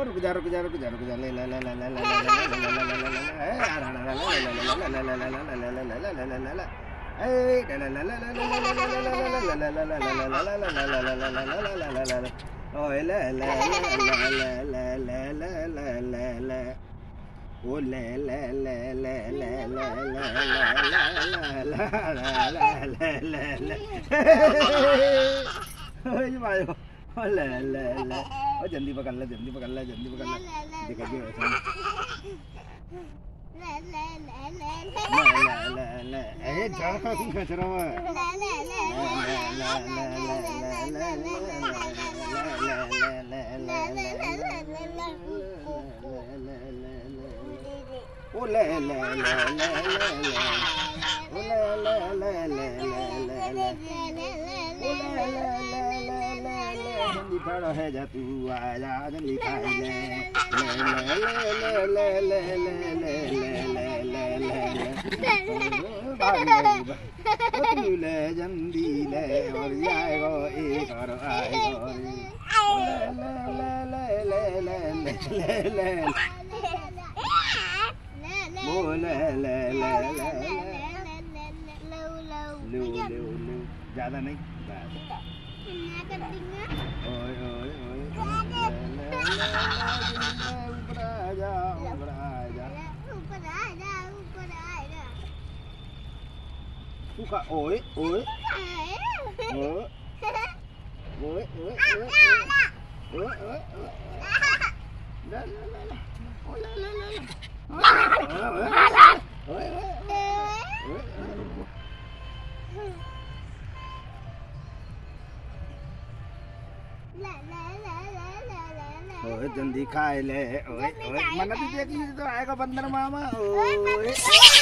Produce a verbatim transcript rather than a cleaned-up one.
रुक जा रुक जा रुक जा रुक जा ले ले ले ले ले ले ओ ले ले ले ले ले ले ले ले भाई ले ले ले ओ जल्दी पकड़ ले जल्दी पकड़ ले जल्दी पकड़ ले देखा जी ऐसा ले ले ले ले ले ले ए जान का तुम खच रहा है ले ले ले ले ओ ले ले ले ले ओ ले ले ले ले जल्दी खड़ा है जा तू आजा जल्दी खाए ले ले ले ले ले ले ले ले ले ले ले जल्दी ले और जाएगा एक और आएगा ले ले ले ले ले ले वो ले ले ले ले लो लो लो ज्यादा नहीं ओए ओए ओए ऊपर आ जा ऊपर आ जा ऊपर आ जा ऊपर आ जा ऊका ओए ओए ओए ओए ओए ओए ओए ला ला ला ओ ला ला ला ओए ओए ओए जल्दी खाए ले ओए ओए मन्नत देखी तो आएगा बंदर मामा ओए